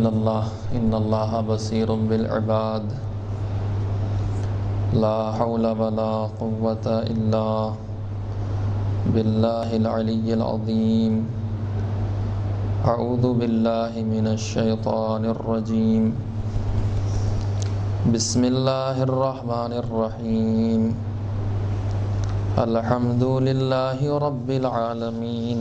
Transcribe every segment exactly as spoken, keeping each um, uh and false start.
إلى الله إن الله بصير بالعباد لا حول ولا قوة إلا بالله العلي العظيم أعوذ بالله من الشيطان الرجيم بسم الله الرحمن الرحيم الحمد لله رب العالمين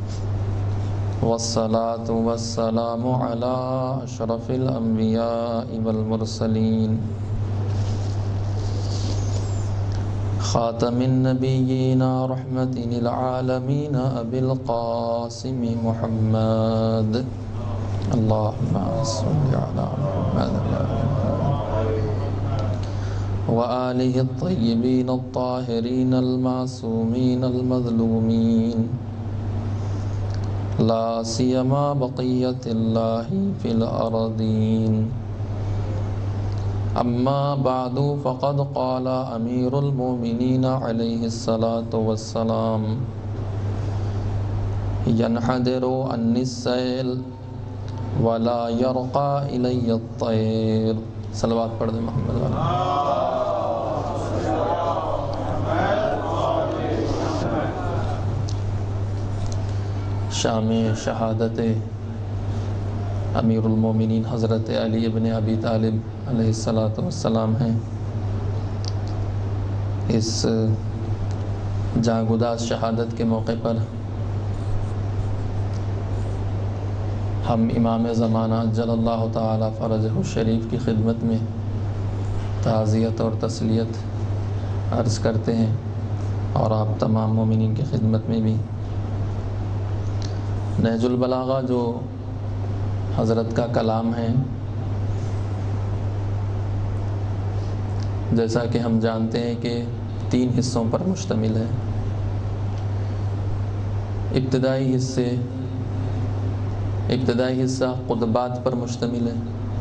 والصلاة والسلام على أشرف الأنبياء والمرسلين خاتم النبيين رحمة للعالمين أبي القاسم محمد اللهم صل على محمد وآله الطيبين الطاهرين المعصومين المظلومين لا سيما بقية الله في الأرضين أما بعد فقد قال أمير المؤمنين عليه الصلاة والسلام ينحدر عني السيل ولا يرقى إلي الطير صلوات پڑھ دیں محمد والا شام شہادت امیر المومنین حضرت علی ابن ابی طالب علیہ الصلاۃ والسلام ہیں۔ اس جاں گداز شہادت کے موقع پر ہم امام زمانہ جل اللہ تعالی فرجہ الشریف کی خدمت میں تعزیت اور تسلیت عرض کرتے ہیں، اور آپ تمام مومنین کی خدمت میں بھی۔ نہج البلاغہ جو حضرت کا کلام ہے، جیسا کہ ہم جانتے ہیں کہ تین حصوں پر مشتمل ہے۔ ابتدائی حصے ابتدائی حصہ خطبات پر مشتمل ہے،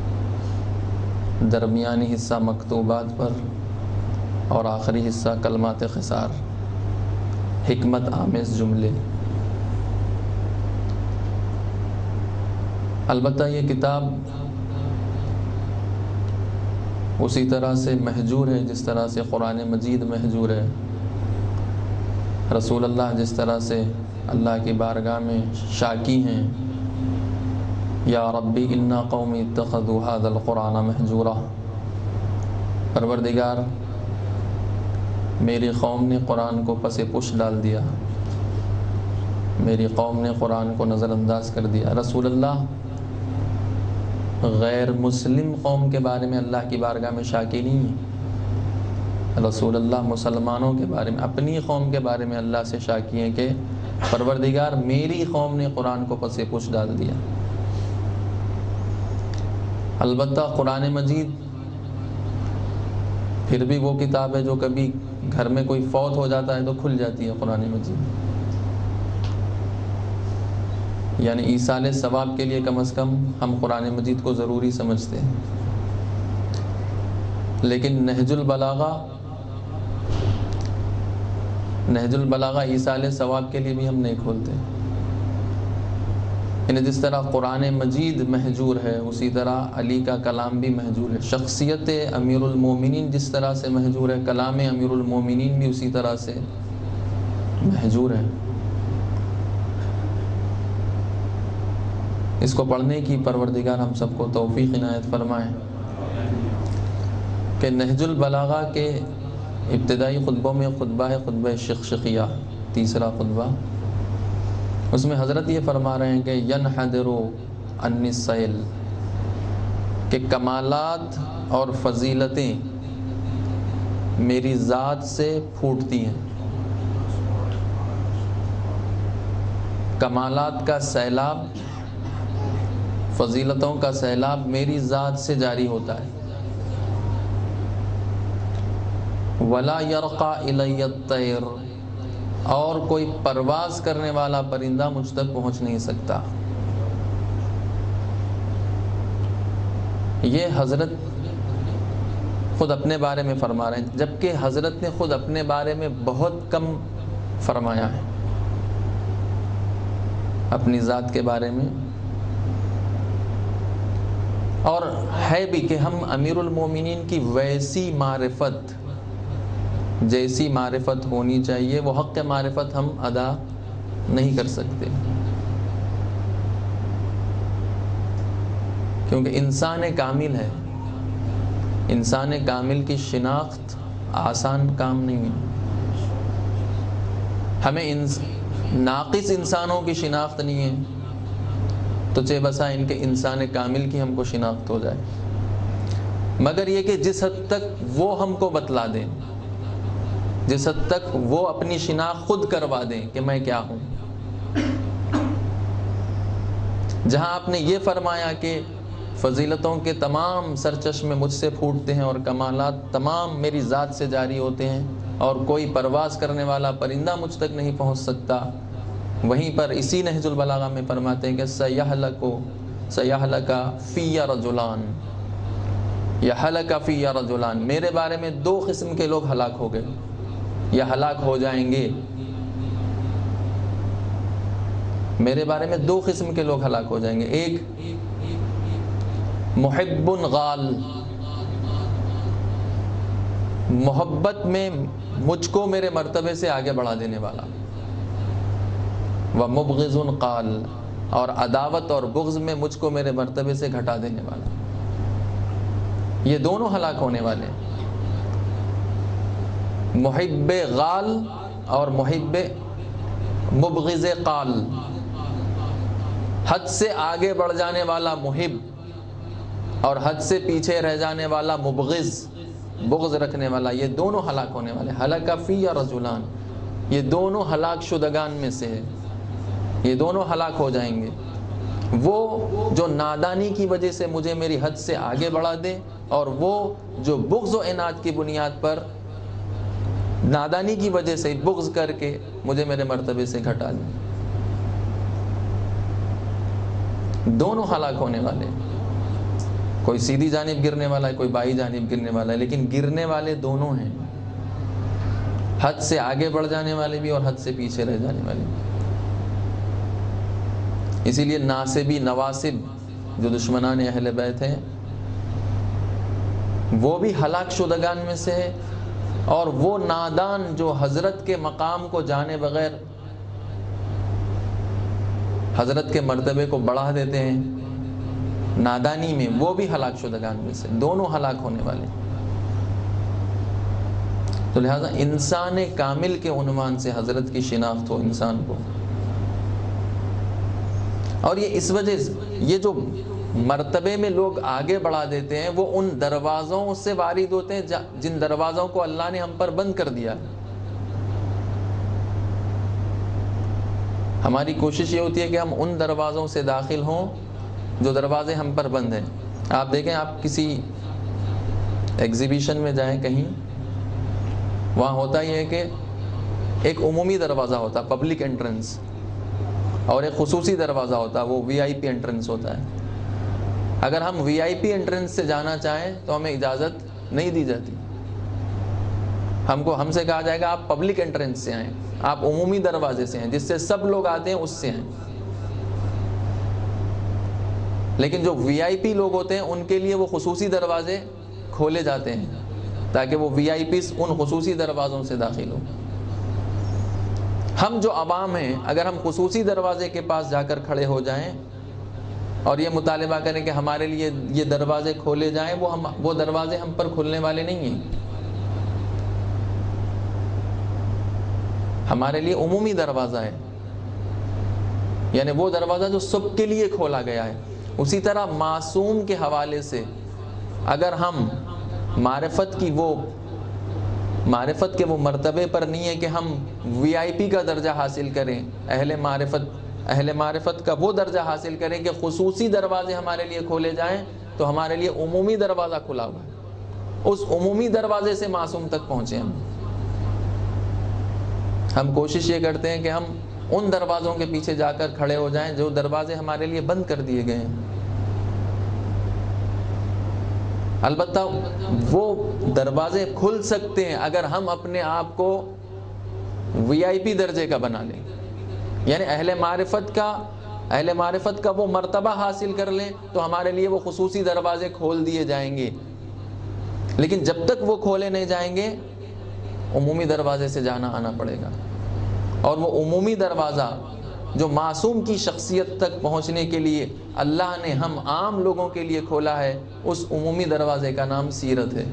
درمیانی حصہ مکتوبات پر، اور آخری حصہ کلمات خسار، حکمت آمیز جملے۔ البتہ یہ کتاب اسی طرح سے مہجور ہے جس طرح سے قرآن مجید مہجور ہے۔ رسول اللہ جس طرح سے اللہ کی بارگاہ میں شاکی ہیں، یا ربی انا قومی اتخذوا ھذا القرآن مہجورا، پروردگار میری قوم نے قرآن کو پس پش ڈال دیا، میری قوم نے قرآن کو نظر انداز کر دیا۔ رسول اللہ غیر مسلم قوم کے بارے میں اللہ کی بارگاہ میں شاکی نہیں ہے، رسول اللہ مسلمانوں کے بارے میں، اپنی قوم کے بارے میں اللہ سے شاکی ہیں کہ پروردگار میری قوم نے قرآن کو پس پش ڈال دیا۔ البتہ قرآن مجید پھر بھی وہ کتاب ہے جو کبھی گھر میں کوئی فوت ہو جاتا ہے تو کھل جاتی ہے قرآن مجید، یعنی ایصال ثواب کے لیے کم از کم ہم قرآن مجید کو ضروری سمجھتے ہیں۔ لیکن نہج البلاغہ نہج البلاغہ ایصال ثواب کے لیے بھی ہم نہیں کھولتے۔ یعنی جس طرح قرآن مجید مہجور ہے، اسی طرح علی کا کلام بھی مہجور ہے۔ شخصیت امیر المومنین جس طرح سے مہجور ہے، کلام امیر المومنین بھی اسی طرح سے مہجور ہے۔ اس کو پڑھنے کی پروردگار ہم سب کو توفیق عنایت فرمائے کہ نہج البلاغہ کے ابتدائی خطبوں میں خطبہ ہے خطبہ شقشقیہ، تیسرا خطبہ۔ اس میں حضرت یہ فرما رہے ہیں کہ ینحدر عنی السیل، کہ کمالات اور فضیلتیں میری ذات سے پھوٹتی ہیں، کمالات کا سیلاب، فضیلتوں کا سیلاب میری ذات سے جاری ہوتا ہے۔ ولا یرقى الی الطیر، اور کوئی پرواز کرنے والا پرندہ مجھ تک پہنچ نہیں سکتا۔ یہ حضرت خود اپنے بارے میں فرما رہے ہیں، جبکہ حضرت نے خود اپنے بارے میں بہت کم فرمایا ہے۔ اپنی ذات کے بارے میں اور ہے بھی کہ ہم امیر المومنین کی ویسی معرفت جیسی معرفت ہونی چاہیے وہ حق معرفت ہم ادا نہیں کر سکتے، کیونکہ انسان کامل ہے، انسان کامل کی شناخت آسان کام نہیں ہے۔ ہمیں انس... ناقص انسانوں کی شناخت نہیں ہے تو چہ بسا ان کے انسان کامل کی ہم کو شناخت ہو جائے، مگر یہ کہ جس حد تک وہ ہم کو بتلا دیں، جس حد تک وہ اپنی شناخت خود کروا دیں کہ میں کیا ہوں۔ جہاں آپ نے یہ فرمایا کہ فضیلتوں کے تمام سرچشمے مجھ سے پھوٹتے ہیں اور کمالات تمام میری ذات سے جاری ہوتے ہیں اور کوئی پرواز کرنے والا پرندہ مجھ تک نہیں پہنچ سکتا، وہیں پر اسی نہج البلاغہ میں فرماتے ہیں کہ سیہلکو سیہلکا فی رجلان، یہلک فی رجلان، میرے بارے میں دو قسم کے لوگ ہلاک ہو گئے یا ہلاک ہو جائیں گے، میرے بارے میں دو قسم کے لوگ ہلاک ہو جائیں گے، ایک محب غال، محبت میں مجھ کو میرے مرتبے سے آگے بڑھا دینے والا، و مبغض قال، اور عداوت اور بغض میں مجھ کو میرے مرتبے سے گھٹا دینے والا، یہ دونوں ہلاک ہونے والے ہیں، محب غال اور محب مبغض قال، حد سے آگے بڑھ جانے والا محب اور حد سے پیچھے رہ جانے والا مبغض، بغض رکھنے والا، یہ دونوں ہلاک ہونے والے، ہلاک فی رجلان، یہ دونوں ہلاک شدگان میں سے ہے، یہ دونوں ہلاک ہو جائیں گے، وہ جو نادانی کی وجہ سے مجھے میری حد سے آگے بڑھا دے اور وہ جو بغض و عناد کی بنیاد پر نادانی کی وجہ سے بغض کر کے مجھے میرے مرتبے سے گھٹا دے، دونوں ہلاک ہونے والے، کوئی سیدھی جانب گرنے والا ہے، کوئی بائیں جانب گرنے والا ہے، لیکن گرنے والے دونوں ہیں، حد سے آگے بڑھ جانے والے بھی اور حد سے پیچھے رہ جانے والے بھی۔ اسی لیے ناصبی نواسب جو دشمنان اہل بیت ہیں وہ بھی ہلاک شدگان میں سے ہے، اور وہ نادان جو حضرت کے مقام کو جانے بغیر حضرت کے مرتبے کو بڑھا دیتے ہیں نادانی میں، وہ بھی ہلاک شدگان میں سے، دونوں ہلاک ہونے والے۔ تو لہذا انسان کامل کے عنوان سے حضرت کی شناخت ہو انسان کو، اور یہ اس وجہ سے یہ جو مرتبے میں لوگ آگے بڑھا دیتے ہیں وہ ان دروازوں سے وارد ہوتے ہیں جن دروازوں کو اللہ نے ہم پر بند کر دیا۔ ہماری کوشش یہ ہوتی ہے کہ ہم ان دروازوں سے داخل ہوں جو دروازے ہم پر بند ہیں۔ آپ دیکھیں، آپ کسی ایگزیبیشن میں جائیں کہیں، وہاں ہوتا یہ ہے کہ ایک عمومی دروازہ ہوتا ہے پبلک انٹرنس، اور ایک خصوصی دروازہ ہوتا ہے وہ وی آئی پی انٹرنس ہوتا ہے۔ اگر ہم وی آئی پی انٹرنس سے جانا چاہیں تو ہمیں اجازت نہیں دی جاتی، ہم کو ہم سے کہا جائے گا آپ پبلک انٹرنس سے آئیں، آپ عمومی دروازے سے ہیں جس سے سب لوگ آتے ہیں اس سے ہیں۔ لیکن جو وی آئی پی لوگ ہوتے ہیں ان کے لیے وہ خصوصی دروازے کھولے جاتے ہیں تاکہ وہ وی آئی پیز ان خصوصی دروازوں سے داخل ہوں۔ ہم جو عوام ہیں اگر ہم خصوصی دروازے کے پاس جا کر کھڑے ہو جائیں اور یہ مطالبہ کریں کہ ہمارے لیے یہ دروازے کھولے جائیں، وہ ہم وہ دروازے ہم پر کھلنے والے نہیں ہیں۔ ہمارے لیے عمومی دروازہ ہے، یعنی وہ دروازہ جو سب کے لیے کھولا گیا ہے۔ اسی طرح معصوم کے حوالے سے اگر ہم معرفت کی وہ معرفت کے وہ مرتبے پر نہیں ہے کہ ہم وی آئی پی کا درجہ حاصل کریں، اہل معرفت اہل معرفت کا وہ درجہ حاصل کریں کہ خصوصی دروازے ہمارے لیے کھولے جائیں، تو ہمارے لیے عمومی دروازہ کھلا ہوا ہے، اس عمومی دروازے سے معصوم تک پہنچے ہم ہم کوشش یہ کرتے ہیں کہ ہم ان دروازوں کے پیچھے جا کر کھڑے ہو جائیں جو دروازے ہمارے لیے بند کر دیے گئے ہیں۔ البتہ وہ دروازے کھل سکتے ہیں اگر ہم اپنے آپ کو وی آئی پی درجے کا بنا لیں، یعنی اہل معرفت کا اہل معرفت کا وہ مرتبہ حاصل کر لیں تو ہمارے لیے وہ خصوصی دروازے کھول دیے جائیں گے، لیکن جب تک وہ کھولے نہیں جائیں گے عمومی دروازے سے جانا آنا پڑے گا۔ اور وہ عمومی دروازہ جو معصوم کی شخصیت تک پہنچنے کے لیے اللہ نے ہم عام لوگوں کے لیے کھولا ہے، اس عمومی دروازے کا نام سیرت ہے۔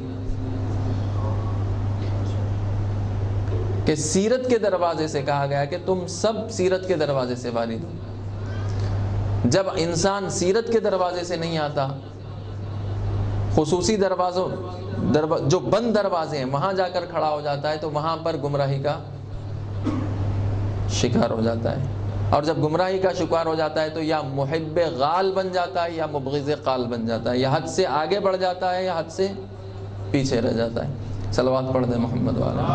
کہ سیرت کے دروازے سے کہا گیا کہ تم سب سیرت کے دروازے سے وارد ہو۔ جب انسان سیرت کے دروازے سے نہیں آتا، خصوصی دروازوں جو بند دروازے ہیں وہاں جا کر کھڑا ہو جاتا ہے تو وہاں پر گمراہی کا شکار ہو جاتا ہے، اور جب گمراہی کا شکار ہو جاتا ہے تو یا محب غال بن جاتا ہے یا مبغض قال بن جاتا ہے، یا حد سے آگے بڑھ جاتا ہے یا حد سے پیچھے رہ جاتا ہے۔ صلوات پڑھ دیں محمد والا۔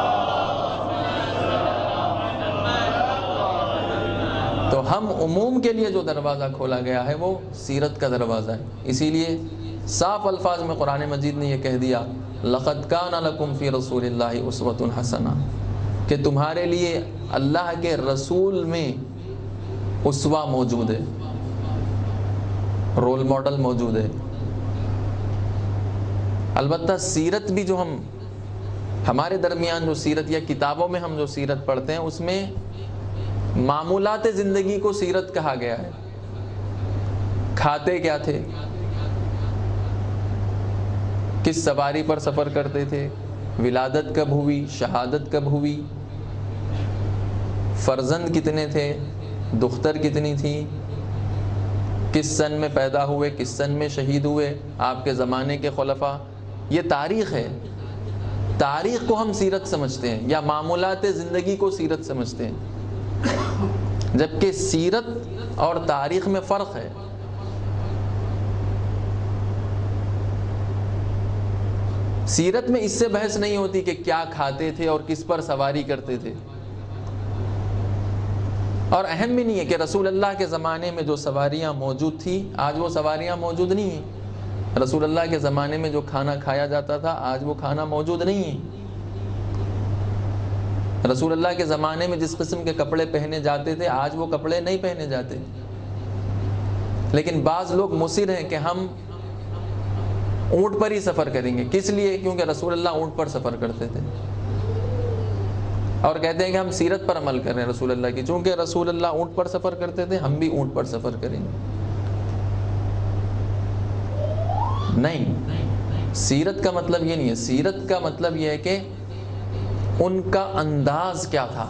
تو ہم عموم کے لیے جو دروازہ کھولا گیا ہے وہ سیرت کا دروازہ ہے۔ اسی لیے صاف الفاظ میں قرآن مجید نے یہ کہہ دیا لَقَدْ كَانَ لَكُمْ فِي رَسُولِ اللَّهِ أُسْوَةٌ حَسَنَةٌ، کہ تمہارے لیے اللہ کے رسول میں اسوہ موجود ہے، رول ماڈل موجود ہے۔ البتہ سیرت بھی جو ہم ہمارے درمیان جو سیرت یا کتابوں میں ہم جو سیرت پڑھتے ہیں اس میں معمولات زندگی کو سیرت کہا گیا ہے۔ کھاتے کیا تھے، کس سواری پر سفر کرتے تھے، ولادت کب ہوئی، شہادت کب ہوئی، فرزند کتنے تھے، دختر کتنی تھی، کس سن میں پیدا ہوئے، کس سن میں شہید ہوئے، آپ کے زمانے کے خلفاء۔ یہ تاریخ ہے، تاریخ کو ہم سیرت سمجھتے ہیں یا معمولات زندگی کو سیرت سمجھتے ہیں، جبکہ سیرت اور تاریخ میں فرق ہے۔ سیرت میں اس سے بحث نہیں ہوتی کہ کیا کھاتے تھے اور کس پر سواری کرتے تھے، اور اہم بھی نہیں ہے کہ رسول اللہ کے زمانے میں جو سواریاں موجود تھی آج وہ سواریاں موجود نہیں ہیں، رسول اللہ کے زمانے میں جو کھانا کھایا جاتا تھا آج وہ کھانا موجود نہیں ہے، رسول اللہ کے زمانے میں جس قسم کے کپڑے پہنے جاتے تھے آج وہ کپڑے نہیں پہنے جاتے۔ لیکن بعض لوگ مصر ہیں کہ ہم اونٹ پر ہی سفر کریں گے، کس لیے؟ کیونکہ رسول اللہ اونٹ پر سفر کرتے تھے، اور کہتے ہیں کہ ہم سیرت پر عمل کر رہے ہیں رسول اللہ کی، چونکہ رسول اللہ اونٹ پر سفر کرتے تھے ہم بھی اونٹ پر سفر کریں گے۔ نہیں، سیرت کا مطلب یہ نہیں ہے، سیرت کا مطلب یہ ہے کہ ان کا انداز کیا تھا،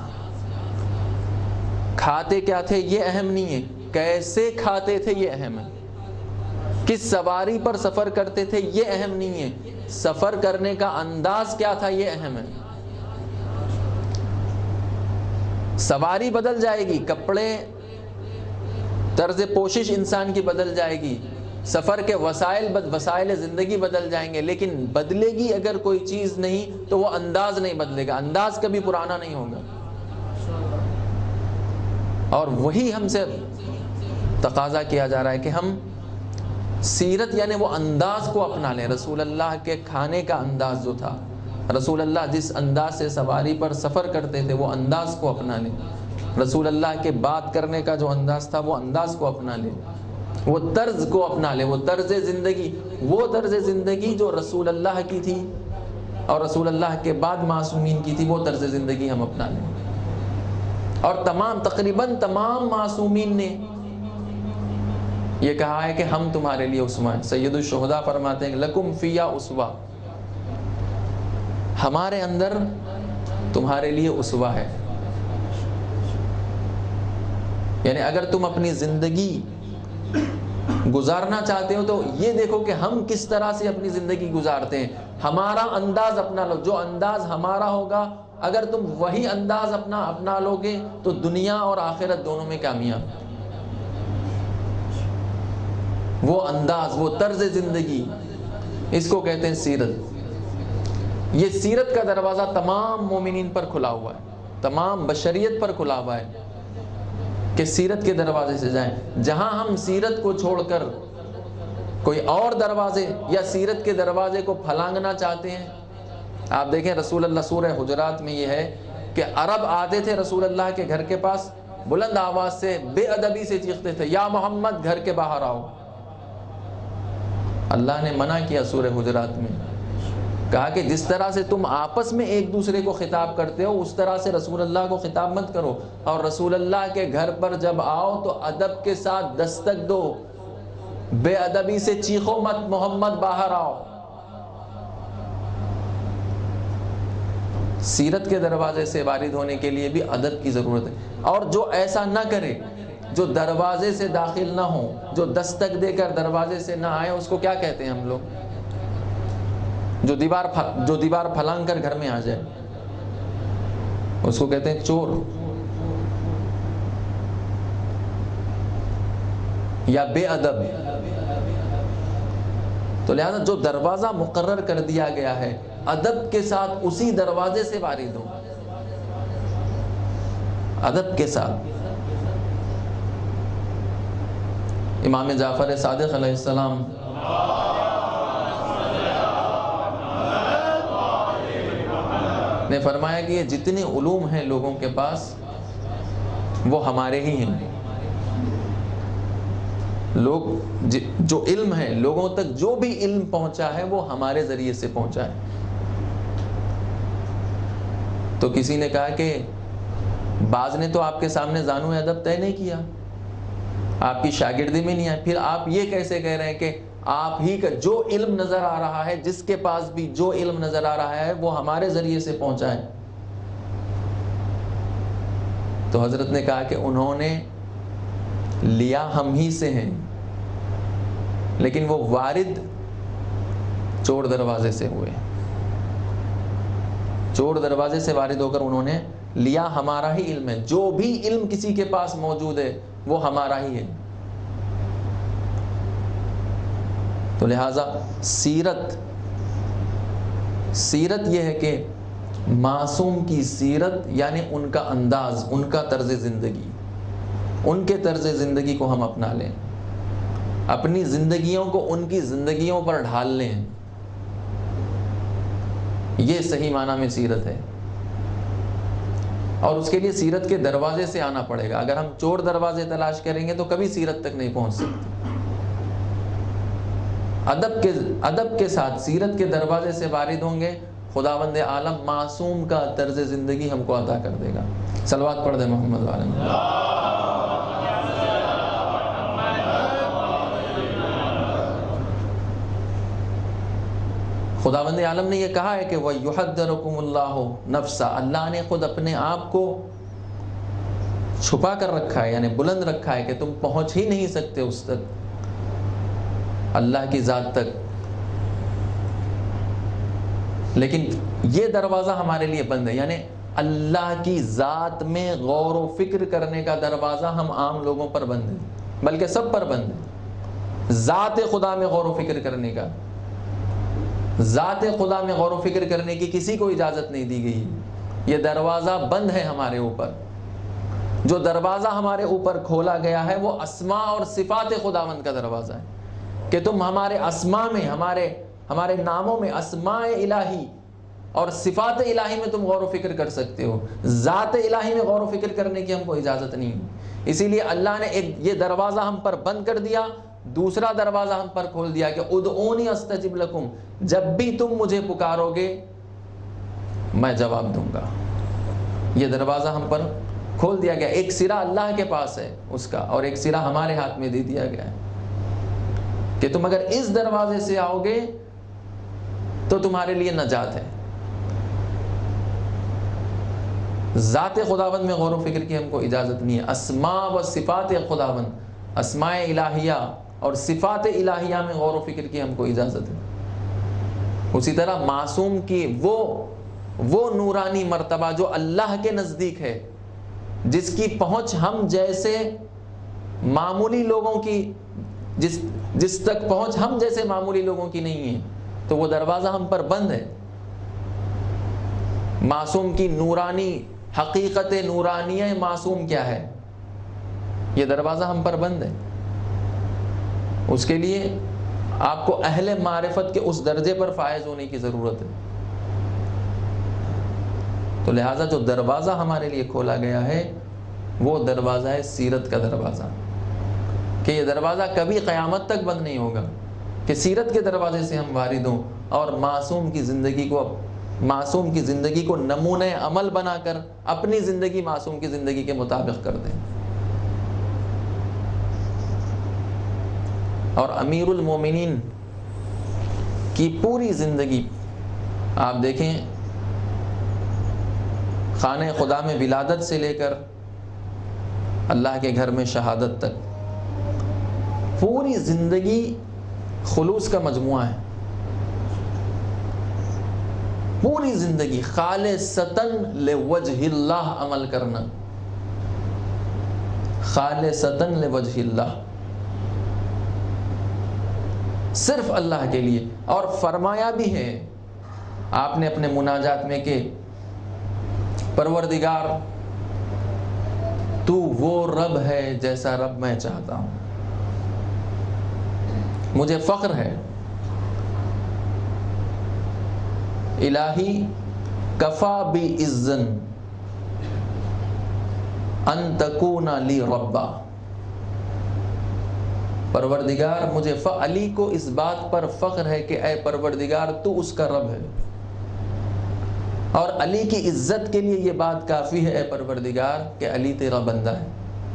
کھاتے کیا تھے یہ اہم نہیں ہے، کیسے کھاتے تھے یہ اہم ہے، کس سواری پر سفر کرتے تھے یہ اہم نہیں ہے، سفر کرنے کا انداز کیا تھا یہ اہم ہے۔ سواری بدل جائے گی، کپڑے، طرز پوشش انسان کی بدل جائے گی، سفر کے وسائل بد وسائل زندگی بدل جائیں گے، لیکن بدلے گی اگر کوئی چیز نہیں تو وہ انداز نہیں بدلے گا، انداز کبھی پرانا نہیں ہوگا۔ اور وہی ہم سے تقاضا کیا جا رہا ہے کہ ہم سیرت یعنی وہ انداز کو اپنا لیں۔ رسول اللہ کے کھانے کا انداز جو تھا، رسول اللہ جس انداز سے سواری پر سفر کرتے تھے وہ انداز کو اپنا لیں، رسول اللہ کے بات کرنے کا جو انداز تھا وہ انداز کو اپنا لیں، وہ طرز کو اپنا لیں، وہ طرز زندگی، وہ طرز زندگی جو رسول اللہ کی تھی اور رسول اللہ کے بعد معصومین کی تھی، وہ طرز زندگی ہم اپنا لیں۔ اور تمام تقریباً تمام معصومین نے یہ کہا ہے کہ ہم تمہارے لیے اسوہ ہیں۔ سید الشہداء فرماتے ہیں لکم فیا اسوہ، ہمارے اندر تمہارے لیے اسوہ ہے، یعنی اگر تم اپنی زندگی گزارنا چاہتے ہو تو یہ دیکھو کہ ہم کس طرح سے اپنی زندگی گزارتے ہیں، ہمارا انداز اپنا لو، جو انداز ہمارا ہوگا اگر تم وہی انداز اپنا اپنا لو گے تو دنیا اور آخرت دونوں میں کامیاب۔ وہ انداز، وہ طرز زندگی، اس کو کہتے ہیں سیرت۔ یہ سیرت کا دروازہ تمام مومنین پر کھلا ہوا ہے، تمام بشریت پر کھلا ہوا ہے کہ سیرت کے دروازے سے جائیں۔ جہاں ہم سیرت کو چھوڑ کر کوئی اور دروازے یا سیرت کے دروازے کو پھلانگنا چاہتے ہیں، آپ دیکھیں رسول اللہ سورہ حجرات میں یہ ہے کہ عرب آتے تھے رسول اللہ کے گھر کے پاس بلند آواز سے بے ادبی سے چیختے تھے یا محمد گھر کے باہر آؤ. اللہ نے منع کیا سورہ حجرات میں، کہا کہ جس طرح سے تم آپس میں ایک دوسرے کو خطاب کرتے ہو اس طرح سے رسول اللہ کو خطاب مت کرو، اور رسول اللہ کے گھر پر جب آؤ تو ادب کے ساتھ دستک دو، بے ادبی سے چیخو مت محمد باہر آؤ. سیرت کے دروازے سے وارد ہونے کے لیے بھی ادب کی ضرورت ہے. اور جو ایسا نہ کرے، جو دروازے سے داخل نہ ہو، جو دستک دے کر دروازے سے نہ آئے، اس کو کیا کہتے ہیں ہم لوگ؟ جو دیوار جو دیوار پھلانگ کر گھر میں آ جائے اس کو کہتے ہیں چور یا بے ادب. تو لہذا جو دروازہ مقرر کر دیا گیا ہے ادب کے ساتھ اسی دروازے سے وارد ہو، ادب کے ساتھ. امام جعفر صادق علیہ السلام نے فرمایا کہ یہ جتنے علوم ہیں لوگوں کے پاس وہ ہمارے ہی ہیں. لوگ جو علم ہے لوگوں تک جو بھی علم پہنچا ہے وہ ہمارے ذریعے سے پہنچا ہے. تو کسی نے کہا کہ بعض نے تو آپ کے سامنے زانو ادب طے نہیں کیا، آپ کی شاگردی میں نہیں آئے، پھر آپ یہ کیسے کہہ رہے ہیں کہ آپ ہی کا جو علم نظر آ رہا ہے، جس کے پاس بھی جو علم نظر آ رہا ہے وہ ہمارے ذریعے سے پہنچا ہے. تو حضرت نے کہا کہ انہوں نے لیا ہم ہی سے ہیں، لیکن وہ وارد چور دروازے سے ہوئے. چور دروازے سے وارد ہو کر انہوں نے لیا ہمارا ہی علم ہے. جو بھی علم کسی کے پاس موجود ہے وہ ہمارا ہی ہے. تو لہذا سیرت سیرت یہ ہے کہ معصوم کی سیرت یعنی ان کا انداز، ان کا طرز زندگی، ان کے طرز زندگی کو ہم اپنا لیں، اپنی زندگیوں کو ان کی زندگیوں پر ڈھال لیں. یہ صحیح معنی میں سیرت ہے. اور اس کے لیے سیرت کے دروازے سے آنا پڑے گا. اگر ہم چور دروازے تلاش کریں گے تو کبھی سیرت تک نہیں پہنچ سکتے. ادب کے ادب کے ساتھ سیرت کے دروازے سے وارد ہوں گے، خداوند عالم معصوم کا طرز زندگی ہم کو عطا کر دے گا. صلوات پڑھ دیں محمد عالم. خداوند عالم نے یہ کہا ہے کہ وَيُحَذِّرُكُمُ اللَّهُ نَفْسَ، اللہ نے خود اپنے آپ کو چھپا کر رکھا ہے، یعنی بلند رکھا ہے کہ تم پہنچ ہی نہیں سکتے اس تک، اللہ کی ذات تک. لیکن یہ دروازہ ہمارے لیے بند ہے، یعنی اللہ کی ذات میں غور و فکر کرنے کا دروازہ ہم عام لوگوں پر بند ہے، بلکہ سب پر بند ہے. ذات خدا میں غور و فکر کرنے کا، ذات خدا میں غور و فکر کرنے کی کسی کو اجازت نہیں دی گئی. یہ دروازہ بند ہے ہمارے اوپر. جو دروازہ ہمارے اوپر کھولا گیا ہے وہ اسماء اور صفات خداوند کا دروازہ ہے کہ تم ہمارے اسماء میں، ہمارے ہمارے ناموں میں اسماء الہی اور صفات الہی میں تم غور و فکر کر سکتے ہو. ذات الہی میں غور و فکر کرنے کی ہم کو اجازت نہیں. اسی لیے اللہ نے ایک یہ دروازہ ہم پر بند کر دیا، دوسرا دروازہ ہم پر کھول دیا کہ ادعونی استجب لکم، جب بھی تم مجھے پکارو گے میں جواب دوں گا. یہ دروازہ ہم پر کھول دیا گیا. ایک سرا اللہ کے پاس ہے اس کا، اور ایک سرا ہمارے ہاتھ میں دے دیا گیا ہے کہ تم اگر اس دروازے سے آؤ گے تو تمہارے لیے نجات ہے. ذات خداوند میں غور و فکر کی ہم کو اجازت نہیں ہے. اسماء و صفات خداوند، اسماء الہیہ اور صفات الہیہ میں غور و فکر کی ہم کو اجازت ہے. اسی طرح معصوم کی وہ وہ نورانی مرتبہ جو اللہ کے نزدیک ہے، جس کی پہنچ ہم جیسے معمولی لوگوں کی جس جس تک پہنچ ہم جیسے معمولی لوگوں کی نہیں ہے، تو وہ دروازہ ہم پر بند ہے. معصوم کی نورانی حقیقت نورانیہ معصوم کیا ہے، یہ دروازہ ہم پر بند ہے. اس کے لیے آپ کو اہل معرفت کے اس درجے پر فائز ہونے کی ضرورت ہے. تو لہٰذا جو دروازہ ہمارے لیے کھولا گیا ہے وہ دروازہ ہے سیرت کا دروازہ، کہ یہ دروازہ کبھی قیامت تک بند نہیں ہوگا، کہ سیرت کے دروازے سے ہم وارد ہوں اور معصوم کی زندگی کو معصوم کی زندگی کو نمونہ عمل بنا کر اپنی زندگی معصوم کی زندگی کے مطابق کر دیں۔ اور امیر المومنین کی پوری زندگی آپ دیکھیں، خانہ خدا میں ولادت سے لے کر اللہ کے گھر میں شہادت تک پوری زندگی خلوص کا مجموعہ ہے، پوری زندگی خالصتاً لوجہ اللہ عمل کرنا، خالصتاً لوجہ اللہ، صرف اللہ کے لیے۔ اور فرمایا بھی ہے آپ نے اپنے مناجات میں کہ پروردگار تو وہ رب ہے جیسا رب میں چاہتا ہوں، مجھے فخر ہے الہی کفا بی اذن ان تکون لی ربا، پروردگار مجھے ف... علی کو اس بات پر فخر ہے کہ اے پروردگار تو اس کا رب ہے، اور علی کی عزت کے لیے یہ بات کافی ہے اے پروردگار کہ علی تیرا بندہ ہے۔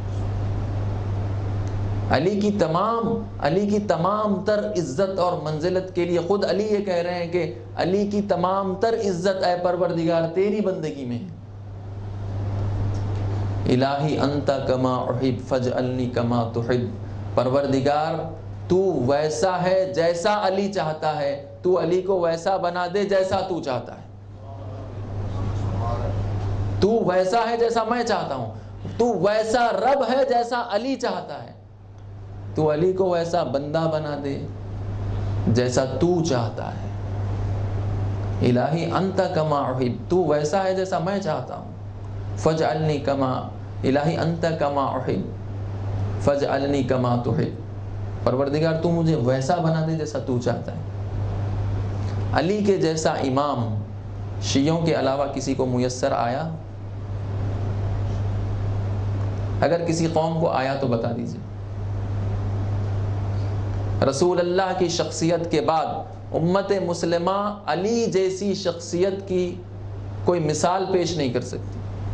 علی کی تمام علی کی تمام تر عزت اور منزلت کے لیے خود علی یہ کہہ رہے ہیں کہ علی کی تمام تر عزت اے پروردگار تیری بندگی میں ہے۔ الہی انت کما احب فاجعلنی کما تحب، پروردگار تو ویسا ہے جیسا علی چاہتا ہے، تو علی کو ویسا بنا دے جیسا تو چاہتا ہے، تو ویسا ہے جیسا میں چاہتا ہوں، تو ویسا رب ہے جیسا علی چاہتا ہے، تو علی کو ویسا بندہ بنا دے جیسا تو چاہتا ہے۔ الہی انت کما احب، تو ویسا ہے جیسا میں چاہتا ہوں، فاجعلنی کما الہی انت کما احب فاجعلنی کما تحب، پروردگار تو مجھے ویسا بنا دے جیسا تو چاہتا ہے۔ علی کے جیسا امام شیعوں کے علاوہ کسی کو میسر آیا؟ اگر کسی قوم کو آیا تو بتا دیجیے۔ رسول اللہ کی شخصیت کے بعد امت مسلمہ علی جیسی شخصیت کی کوئی مثال پیش نہیں کر سکتی،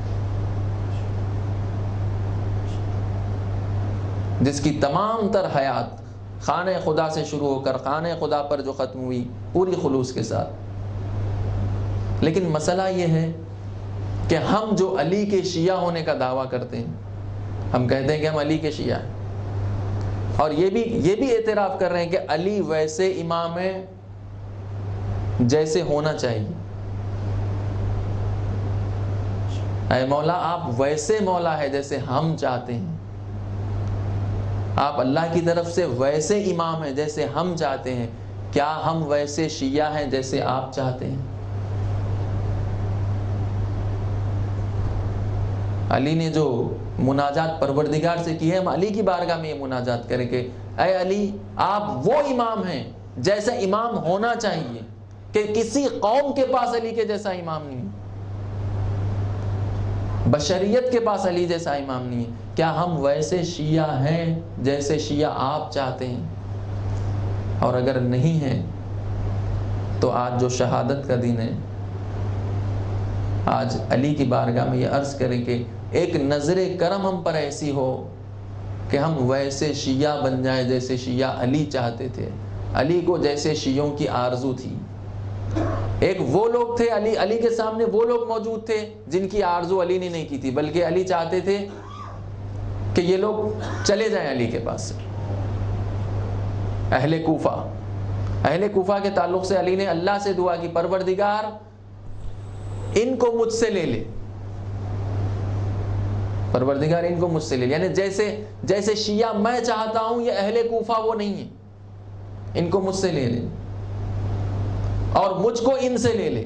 جس کی تمام تر حیات خانہ خدا سے شروع ہو کر خانہ خدا پر جو ختم ہوئی پوری خلوص کے ساتھ۔ لیکن مسئلہ یہ ہے کہ ہم جو علی کے شیعہ ہونے کا دعویٰ کرتے ہیں، ہم کہتے ہیں کہ ہم علی کے شیعہ ہیں، اور یہ بھی یہ بھی اعتراف کر رہے ہیں کہ علی ویسے امام ہے جیسے ہونا چاہیے۔ اے مولا آپ ویسے مولا ہے جیسے ہم چاہتے ہیں، آپ اللہ کی طرف سے ویسے امام ہیں جیسے ہم چاہتے ہیں، کیا ہم ویسے شیعہ ہیں جیسے آپ چاہتے ہیں؟ علی نے جو مناجات پروردگار سے کی ہے، ہم علی کی بارگاہ میں یہ مناجات کریں کہ اے علی آپ وہ امام ہیں جیسا امام ہونا چاہیے، کہ کسی قوم کے پاس علی کے جیسا امام نہیں ہے، بشریت کے پاس علی جیسا امام نہیں ہے، کیا ہم ویسے شیعہ ہیں جیسے شیعہ آپ چاہتے ہیں؟ اور اگر نہیں ہیں تو آج جو شہادت کا دن ہے، آج علی کی بارگاہ میں یہ عرض کریں کہ ایک نظر کرم ہم پر ایسی ہو کہ ہم ویسے شیعہ بن جائیں جیسے شیعہ علی چاہتے تھے، علی کو جیسے شیعوں کی آرزو تھی۔ ایک وہ لوگ تھے علی علی کے سامنے وہ لوگ موجود تھے جن کی آرزو علی نے نہیں کی تھی، بلکہ علی چاہتے تھے کہ یہ لوگ چلے جائیں علی کے پاس سے۔ اہل کوفہ اہل کوفہ کے تعلق سے علی نے اللہ سے دعا کی، پروردگار ان کو مجھ سے لے لے، پروردگار ان کو مجھ سے لے لے، یعنی جیسے جیسے شیعہ میں چاہتا ہوں یہ اہل کوفہ وہ نہیں ہے، ان کو مجھ سے لے لے اور مجھ کو ان سے لے لے،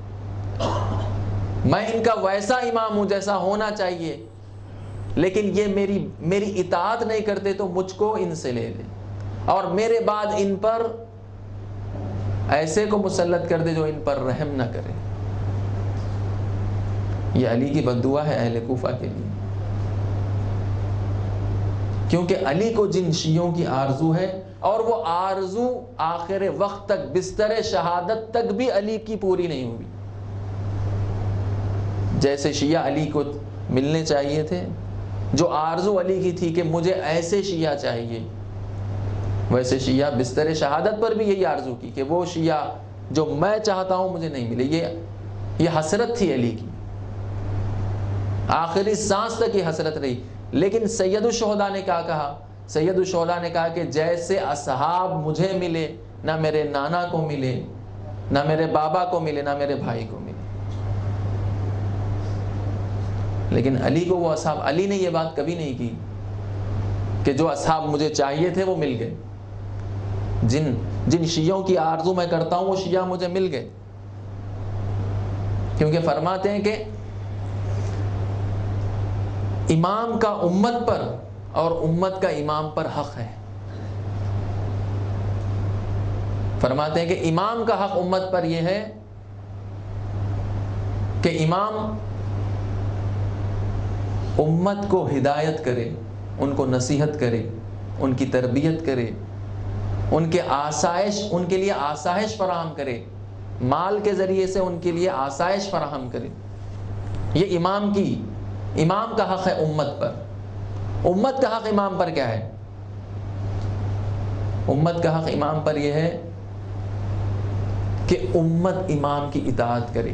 میں ان کا ویسا امام ہوں جیسا ہونا چاہیے، لیکن یہ میری میری اطاعت نہیں کرتے تو مجھ کو ان سے لے لے، اور میرے بعد ان پر ایسے کو مسلط کر دے جو ان پر رحم نہ کرے۔ یہ علی کی بد دعا ہے اہل کوفہ کے لیے۔ کیونکہ علی کو جن شیعوں کی آرزو ہے، اور وہ آرزو آخر وقت تک، بستر شہادت تک بھی علی کی پوری نہیں ہوئی. جیسے شیعہ علی کو ملنے چاہیے تھے، جو آرزو علی کی تھی کہ مجھے ایسے شیعہ چاہیے، ویسے شیعہ بستر شہادت پر بھی یہی آرزو کی کہ وہ شیعہ جو میں چاہتا ہوں مجھے نہیں ملے. یہ یہ حسرت تھی علی کی، آخری سانس تک یہ حسرت رہی. لیکن سید الشہداء نے کیا کہا؟ سید الشہداء نے کہا کہ جیسے اصحاب مجھے ملے، نہ میرے نانا کو ملے، نہ میرے بابا کو ملے، نہ میرے بھائی کو ملے. لیکن علی کو وہ اصحاب، علی نے یہ بات کبھی نہیں کی کہ جو اصحاب مجھے چاہیے تھے وہ مل گئے. جن جن شیعوں کی آرزو میں کرتا ہوں وہ شیعہ مجھے مل گئے. کیونکہ فرماتے ہیں کہ امام کا امت پر اور امت کا امام پر حق ہے. فرماتے ہیں کہ امام کا حق امت پر یہ ہے کہ امام امت کو ہدایت کرے، ان کو نصیحت کرے، ان کی تربیت کرے، ان کے آسائش، ان کے لیے آسائش فراہم کرے، مال کے ذریعے سے ان کے لیے آسائش فراہم کرے. یہ امام کی امام کا حق ہے امت پر. امت کا حق امام پر کیا ہے؟ امت کا حق امام پر یہ ہے کہ امت امام کی اطاعت کرے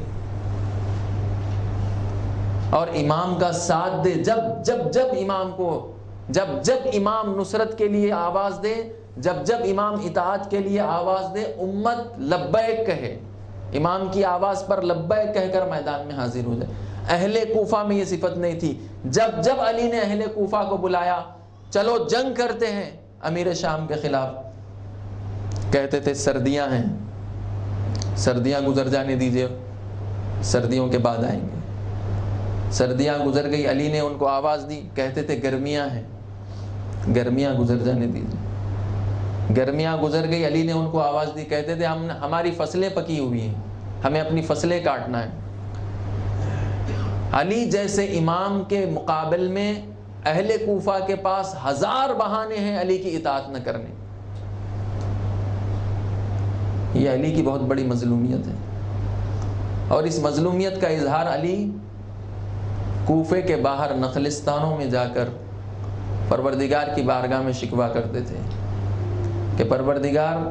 اور امام کا ساتھ دے. جب جب جب امام کو جب جب امام نصرت کے لیے آواز دے، جب جب امام اطاعت کے لیے آواز دے، امت لبیک کہے، امام کی آواز پر لبیک کہہ کر میدان میں حاضر ہو جائے. اہل کوفہ میں یہ صفت نہیں تھی. جب جب علی نے اہل کوفہ کو بلایا، چلو جنگ کرتے ہیں امیر شام کے خلاف، کہتے تھے سردیاں ہیں، سردیاں گزر جانے دیجیے، سردیوں کے بعد آئیں گے. سردیاں گزر گئی، علی نے ان کو آواز دی، کہتے تھے گرمیاں ہیں، گرمیاں گزر جانے دیجیے. گرمیاں گزر گئی، علی نے ان کو آواز دی، کہتے تھے ہم ہماری فصلیں پکی ہوئی ہیں، ہمیں اپنی فصلیں کاٹنا ہے. علی جیسے امام کے مقابل میں اہل کوفہ کے پاس ہزار بہانے ہیں علی کی اطاعت نہ کرنے. یہ علی کی بہت بڑی مظلومیت ہے، اور اس مظلومیت کا اظہار علی کوفے کے باہر نخلستانوں میں جا کر پروردگار کی بارگاہ میں شکوہ کرتے تھے کہ پروردگار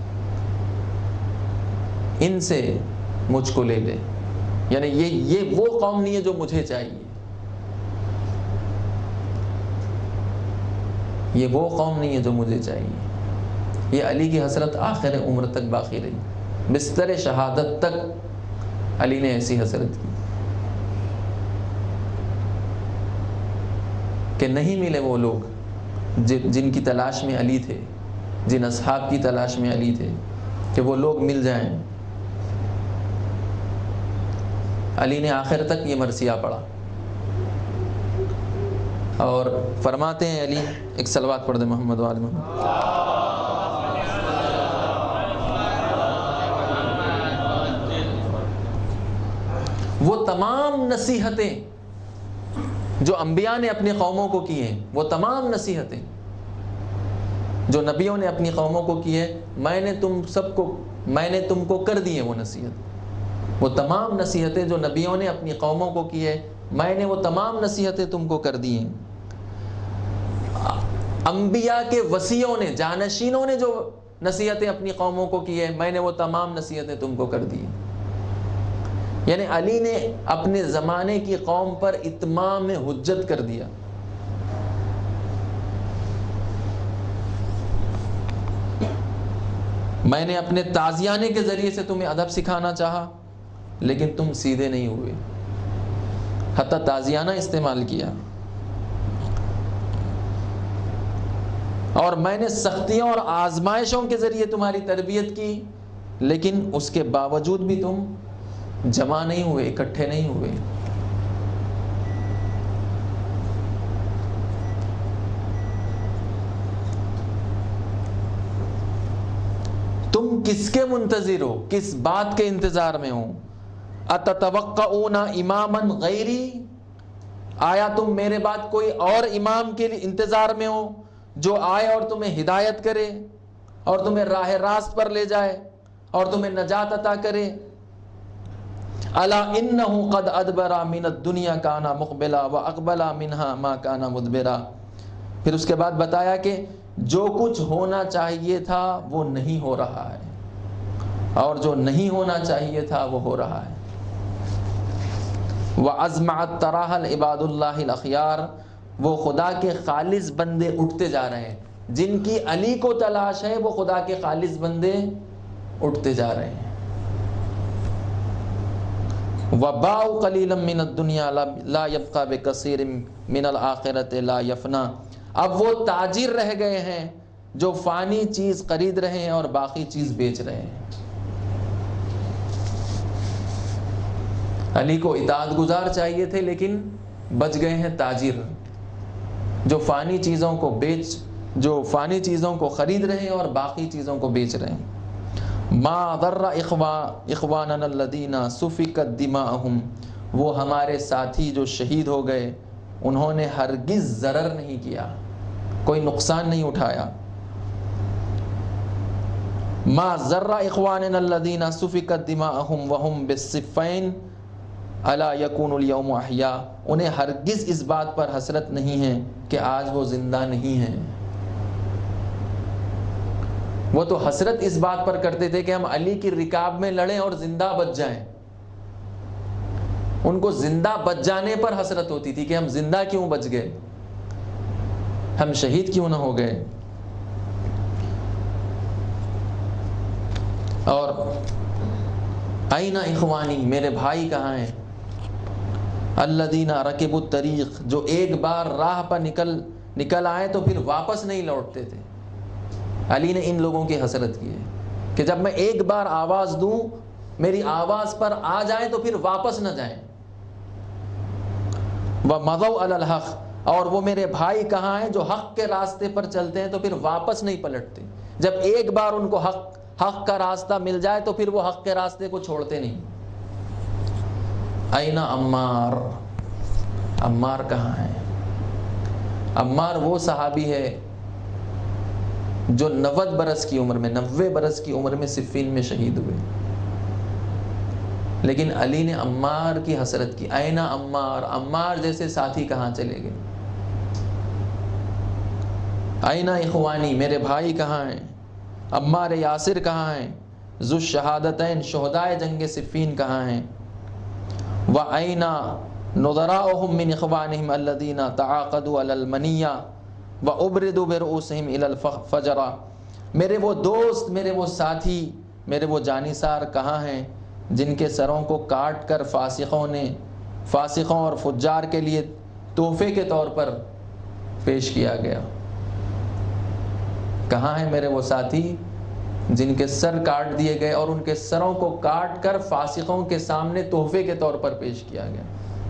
ان سے مجھ کو لے لے. یعنی یہ یہ وہ قوم نہیں ہے جو مجھے چاہیے، یہ وہ قوم نہیں ہے جو مجھے چاہیے. یہ علی کی حسرت آخر عمر تک باقی رہی. بستر شہادت تک علی نے ایسی حسرت کی کہ نہیں ملے وہ لوگ جن کی تلاش میں علی تھے، جن اصحاب کی تلاش میں علی تھے، کہ وہ لوگ مل جائیں. علی نے آخر تک یہ مرثیہ پڑھا اور فرماتے ہیں علی، ایک صلوات پڑھ دے محمد وآل محمد. وہ تمام نصیحتیں جو انبیاء نے اپنی قوموں کو کی ہیں، وہ تمام نصیحتیں جو نبیوں نے اپنی قوموں کو کی ہیں، میں نے تم سب کو میں نے تم کو کر دی ہیں وہ نصیحت. وہ تمام نصیحتیں جو نبیوں نے اپنی قوموں کو کی ہے، میں نے وہ تمام نصیحتیں تم کو کر دی ہیں. انبیاء کے وصیوں نے، جانشینوں نے جو نصیحتیں اپنی قوموں کو کی ہے، میں نے وہ تمام نصیحتیں تم کو کر دی ہیں. یعنی علی نے اپنے زمانے کی قوم پر اتمام حجت کر دیا. میں نے اپنے تازیانے کے ذریعے سے تمہیں ادب سکھانا چاہا، لیکن تم سیدھے نہیں ہوئے، حتیٰ تازیانہ استعمال کیا. اور میں نے سختیوں اور آزمائشوں کے ذریعے تمہاری تربیت کی، لیکن اس کے باوجود بھی تم جمع نہیں ہوئے، اکٹھے نہیں ہوئے. تم کس کے منتظر ہو؟ کس بات کے انتظار میں ہو؟ اتتوقعون اماما غیری آیا تم میرے بعد کوئی اور امام کے لیے انتظار میں ہو جو آئے اور تمہیں ہدایت کرے اور تمہیں راہ راست پر لے جائے اور تمہیں نجات عطا کرے؟ الا انہ قد ادبر من الدنیا کان مقبلا واقبل منها ما کان مدبرا۔ پھر اس کے بعد بتایا کہ جو کچھ ہونا چاہیے تھا وہ نہیں ہو رہا ہے اور جو نہیں ہونا چاہیے تھا وہ ہو رہا ہے۔ وَأَزْمَعَتْ تَرَاهَا الْعِبَادُ اللَّهِ الْأَخْيَارِ، وہ خدا کے خالص بندے اٹھتے جا رہے ہیں، جن کی علی کو تلاش ہے وہ خدا کے خالص بندے اٹھتے جا رہے ہیں۔ وَبَاعُوا قَلِيلًا مِّنَ الدُّنْيَا لَا يَبْقَى بِكَثِيرٍ مِّنَ الْآخِرَةِ لَا يَفْنَى، اب وہ تاجر رہ گئے ہیں جو فانی چیز خرید رہے ہیں اور باقی چیز بیچ رہے ہیں۔ علی کو اطاعت گزار چاہیے تھے لیکن بچ گئے ہیں تاجر، جو فانی چیزوں کو بیچ جو فانی چیزوں کو خرید رہے ہیں اور باقی چیزوں کو بیچ رہے ہیں۔ ما ضر اخواننا الذین سفکت دماءہم، وہ ہمارے ساتھی جو شہید ہو گئے انہوں نے ہرگز ضرر نہیں کیا، کوئی نقصان نہیں اٹھایا۔ ما ضر اخواننا الذین سفکت دماءہم وہم بالصفین الا یکون الیوم احیاء، انہیں ہرگز اس بات پر حسرت نہیں ہے کہ آج وہ زندہ نہیں ہیں۔ وہ تو حسرت اس بات پر کرتے تھے کہ ہم علی کی رکاب میں لڑیں اور زندہ بچ جائیں، ان کو زندہ بچ جانے پر حسرت ہوتی تھی کہ ہم زندہ کیوں بچ گئے، ہم شہید کیوں نہ ہو گئے۔ اور این اخوانی، میرے بھائی کہاں ہیں؟ الذین رکبوا الطریق، جو ایک بار راہ پر نکل نکل آئے تو پھر واپس نہیں لوٹتے تھے۔ علی نے ان لوگوں کی حسرت کی ہے کہ جب میں ایک بار آواز دوں میری آواز پر آ جائیں تو پھر واپس نہ جائیں۔ وَمَضَوْا عَلَى الْحَقِّ، اور وہ میرے بھائی کہاں ہیں جو حق کے راستے پر چلتے ہیں تو پھر واپس نہیں پلٹتے۔ جب ایک بار ان کو حق حق کا راستہ مل جائے تو پھر وہ حق کے راستے کو چھوڑتے نہیں۔ این عمار، عمار کہاں ہے؟ عمار وہ صحابی ہے جو نوے برس کی عمر میں نوے برس کی عمر میں صفین میں شہید ہوئے، لیکن علی نے عمار کی حسرت کی۔ این عمار، عمار جیسے ساتھی کہاں چلے گئے؟ این اخوانی، میرے بھائی کہاں ہیں؟ عمار یاسر کہاں ہیں؟ ذو الشہادتین، شہدائے جنگ صفین کہاں ہیں؟ وَأَيْنَ نُظَرَاؤُهُم مِّنْ إِخْوَانِهِمْ الَّذِينَ تَعَاقَدُوا عَلَى الْمَنِيَّةِ وَأُبْرِدُوا بِرُؤُوسِهِمْ إِلَى الْفَجْرِ، میرے وہ دوست، میرے وہ ساتھی، میرے وہ جانثار کہاں ہیں جن کے سروں کو کاٹ کر فاسقوں نے فاسقوں اور فجار کے لیے تحفے کے طور پر پیش کیا گیا؟ کہاں ہیں میرے وہ ساتھی جن کے سر کاٹ دیے گئے اور ان کے سروں کو کاٹ کر فاسقوں کے سامنے تحفے کے طور پر پیش کیا گیا؟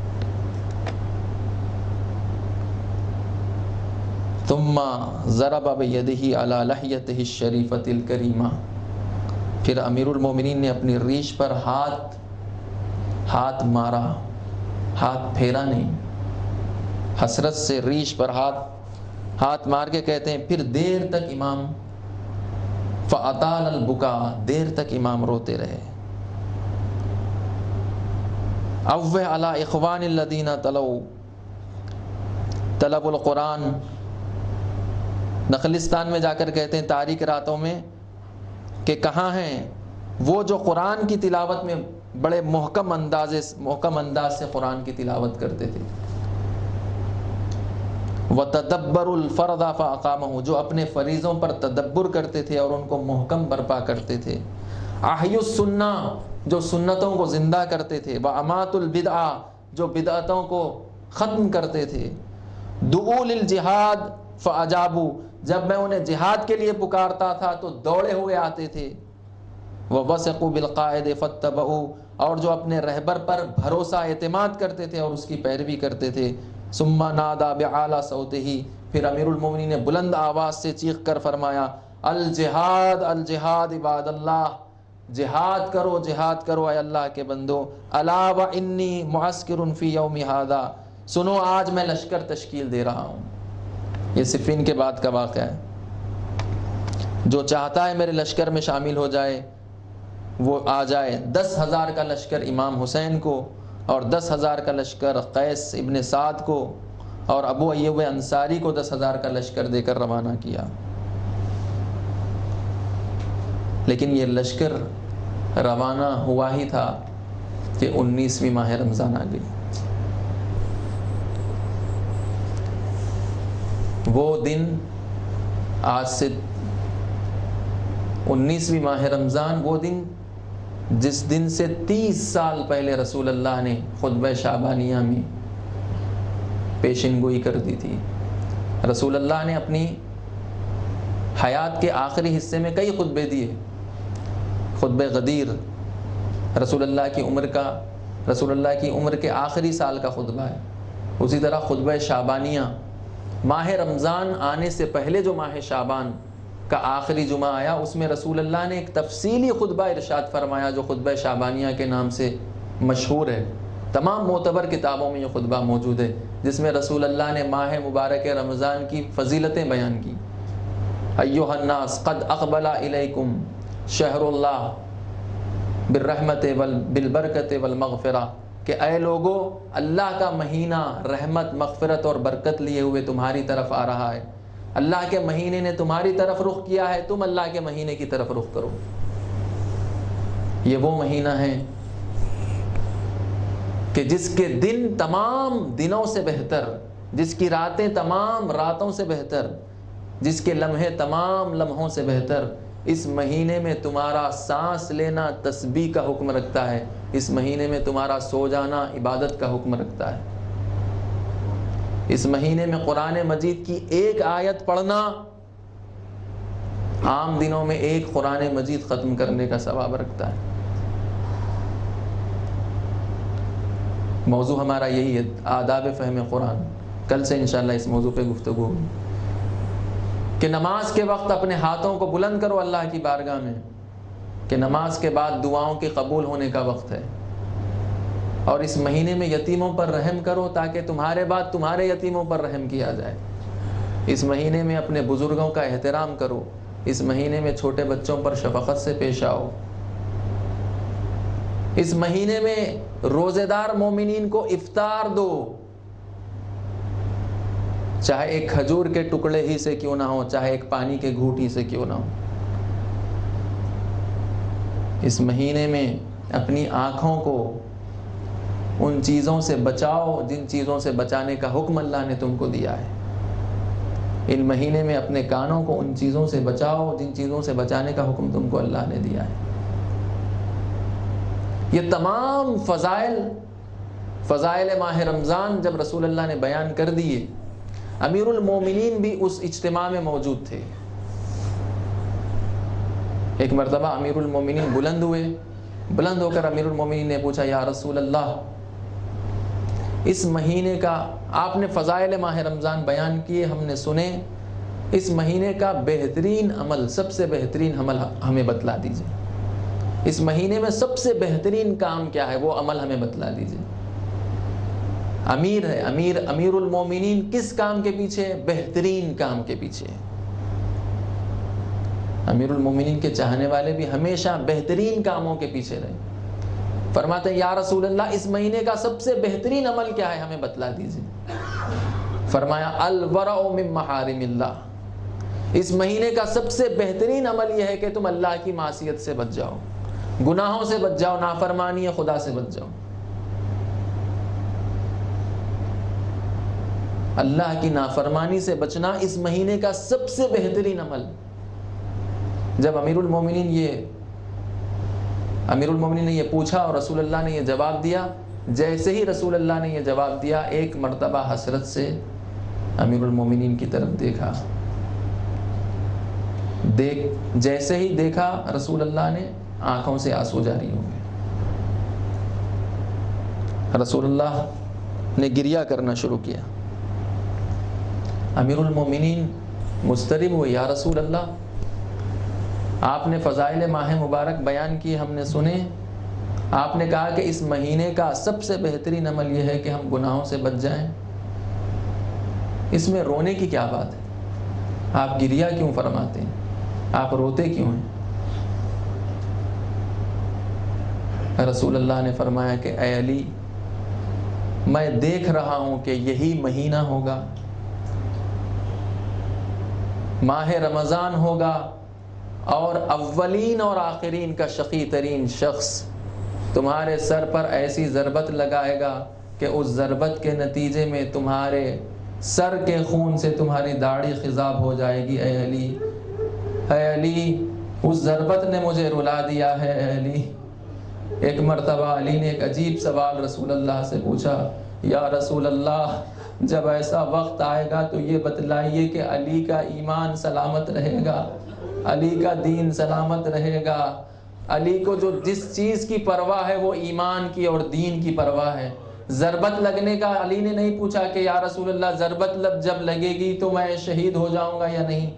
ثم ضرب بيده على لحيته الشریفۃ الکریمہ، پھر امیر المومنین نے اپنی ریش پر ہاتھ ہاتھ مارا، ہاتھ پھیرا نہیں، حسرت سے ریش پر ہاتھ ہاتھ مار کے کہتے ہیں پھر دیر تک امام فاطال البکا، دیر تک امام روتے رہے۔ اوہ علی اخوان الذین تلوا طلبوا القرآن، نخلستان میں جا کر کہتے ہیں تاریک راتوں میں کہ کہاں ہیں وہ جو قرآن کی تلاوت میں بڑے محکم انداز محکم انداز سے قرآن کی تلاوت کرتے تھے۔ وَتَدَبَّرُوا الْفَرْضَ فَأَقَامَهُ، جو اپنے فریضوں پر تدبر کرتے تھے اور ان کو محکم برپا کرتے تھے۔ احیوا السنہ، جو سنتوں کو زندہ کرتے تھے۔ وَأَمَاتُوا الْبِدْعَ، جو بدعتوں کو ختم کرتے تھے۔ دعوا للجہاد فأجابوا، جب میں انہیں جہاد کے لیے پکارتا تھا تو دوڑے ہوئے آتے تھے۔ وَوَثِقُوا بِالْقَائِدِ فَاتَّبَعُوا، اور جو اپنے رہبر پر بھروسہ اعتماد کرتے تھے اور اس کی پیروی کرتے تھے۔ ثم نادى بأعلى صوته، پھر امیر المومنین نے بلند آواز سے چیخ کر فرمایا الجہاد الجہاد عباد اللہ، جہاد کرو جہاد کرو اے اللہ کے بندو۔ الا وانی معسکر فی یوم ھذا، سنو آج میں لشکر تشکیل دے رہا ہوں. یہ صفین کے بعد کا واقعہ ہے. جو چاہتا ہے میرے لشکر میں شامل ہو جائے وہ آ جائے. دس ہزار کا لشکر امام حسین کو اور دس ہزار کا لشکر قیس ابن سعد کو اور ابو ایوب انصاری کو دس ہزار کا لشکر دے کر روانہ کیا. لیکن یہ لشکر روانہ ہوا ہی تھا کہ انیسویں ماہ رمضان آ گئی. وہ دن آج سے انیسویں ماہ رمضان، وہ دن جس دن سے تیس سال پہلے رسول اللہ نے خطبہ شعبانیہ میں پیشن گوئی کر دی تھی. رسول اللہ نے اپنی حیات کے آخری حصے میں کئی خطبے دیے. خطبہ غدیر رسول اللہ کی عمر کا رسول اللہ کی عمر کے آخری سال کا خطبہ ہے. اسی طرح خطبہ شعبانیہ ماہ رمضان آنے سے پہلے جو ماہ شعبان کا آخری جمعہ آیا، اس میں رسول اللہ نے ایک تفصیلی خطبہ ارشاد فرمایا جو خطبہ شعبانیہ کے نام سے مشہور ہے. تمام معتبر کتابوں میں یہ خطبہ موجود ہے، جس میں رسول اللہ نے ماہ مبارک رمضان کی فضیلتیں بیان کی. ایھا الناس قد اقبل الیکم شہر اللہ بالرحمت بالبرکت والمغفرہ، کہ اے لوگو اللہ کا مہینہ رحمت، مغفرت اور برکت لیے ہوئے تمہاری طرف آ رہا ہے. اللہ کے مہینے نے تمہاری طرف رخ کیا ہے، تم اللہ کے مہینے کی طرف رخ کرو. یہ وہ مہینہ ہے کہ جس کے دن تمام دنوں سے بہتر، جس کی راتیں تمام راتوں سے بہتر، جس کے لمحے تمام لمحوں سے بہتر. اس مہینے میں تمہارا سانس لینا تسبیح کا حکم رکھتا ہے. اس مہینے میں تمہارا سو جانا عبادت کا حکم رکھتا ہے. اس مہینے میں قرآن مجید کی ایک آیت پڑھنا عام دنوں میں ایک قرآن مجید ختم کرنے کا ثواب رکھتا ہے. موضوع ہمارا یہی ہے، آداب فہم قرآن. کل سے انشاءاللہ اس موضوع پہ گفتگو ہوگی کہ نماز کے وقت اپنے ہاتھوں کو بلند کرو اللہ کی بارگاہ میں، کہ نماز کے بعد دعاؤں کے قبول ہونے کا وقت ہے. اور اس مہینے میں یتیموں پر رحم کرو تاکہ تمہارے بعد تمہارے یتیموں پر رحم کیا جائے. اس مہینے میں اپنے بزرگوں کا احترام کرو. اس مہینے میں چھوٹے بچوں پر شفقت سے پیش آؤ. اس مہینے میں روزے دار مومنین کو افطار دو، چاہے ایک کھجور کے ٹکڑے ہی سے کیوں نہ ہو، چاہے ایک پانی کے گھوٹ ہی سے کیوں نہ ہو. اس مہینے میں اپنی آنکھوں کو ان چیزوں سے بچاؤ جن چیزوں سے بچانے کا حکم اللہ نے تم کو دیا ہے. ان مہینے میں اپنے کانوں کو ان چیزوں سے بچاؤ جن چیزوں سے بچانے کا حکم تم کو اللہ نے دیا ہے. یہ تمام فضائل فضائل ماہ رمضان جب رسول اللہ نے بیان کر دیے، امیر المومنین بھی اس اجتماع میں موجود تھے. ایک مرتبہ امیر المومنین بلند ہوئے. بلند ہو کر امیر المومنین نے پوچھا، یا رسول اللہ، اس مہینے کا آپ نے فضائل ماہ رمضان بیان کیے، ہم نے سنے، اس مہینے کا بہترین عمل، سب سے بہترین عمل ہمیں بتلا دیجیے. اس مہینے میں سب سے بہترین کام کیا ہے، وہ عمل ہمیں بتلا دیجیے. امیر ہے، امیر امیر المومنین کس کام کے پیچھے ہے؟ بہترین کام کے پیچھے ہے. امیر المومنین کے چاہنے والے بھی ہمیشہ بہترین کاموں کے پیچھے رہے. فرماتے ہیں، یا رسول اللہ، اس مہینے کا سب سے بہترین عمل کیا ہے، ہمیں بتلا دیجیے. فرمایا، الورع من محارم اللہ. اس مہینے کا سب سے بہترین عمل یہ ہے کہ تم اللہ کی معصیت سے بچ جاؤ، گناہوں سے بچ جاؤ، نافرمانی خدا سے بچ جاؤ. اللہ کی نافرمانی سے بچنا اس مہینے کا سب سے بہترین عمل. جب امیر المومنین یہ امیر المومنین نے یہ پوچھا اور رسول اللہ نے یہ جواب دیا، جیسے ہی رسول اللہ نے یہ جواب دیا، ایک مرتبہ حسرت سے امیر المومنین کی طرف دیکھا. دیکھ جیسے ہی دیکھا رسول اللہ نے، آنکھوں سے آنسو جاری ہو گئے. رسول اللہ نے گریہ کرنا شروع کیا. امیر المومنین مضطرب ہوئے، یا رسول اللہ، آپ نے فضائل ماہ مبارک بیان کی، ہم نے سنے، آپ نے کہا کہ اس مہینے کا سب سے بہترین عمل یہ ہے کہ ہم گناہوں سے بچ جائیں، اس میں رونے کی کیا بات ہے؟ آپ گریہ کیوں فرماتے ہیں؟ آپ روتے کیوں ہیں؟ رسول اللہ نے فرمایا کہ اے علی، میں دیکھ رہا ہوں کہ یہی مہینہ ہوگا، ماہ رمضان ہوگا، اور اولین اور آخرین کا شقی ترین شخص تمہارے سر پر ایسی ضربت لگائے گا کہ اس ضربت کے نتیجے میں تمہارے سر کے خون سے تمہاری داڑھی خضاب ہو جائے گی۔ اے علی، اے علی، اس ضربت نے مجھے رلا دیا ہے۔ اے علی، ایک مرتبہ علی نے ایک عجیب سوال رسول اللہ سے پوچھا، یا رسول اللہ، جب ایسا وقت آئے گا تو یہ بتلائیے کہ علی کا ایمان سلامت رہے گا، علی کا دین سلامت رہے گا، علی کو جو جس چیز کی پرواہ ہے وہ ایمان کی اور دین کی پرواہ ہے۔ ضربت لگنے کا علی نے نہیں پوچھا کہ یا رسول اللہ ضربت جب لگے گی تو میں شہید ہو جاؤں گا یا نہیں،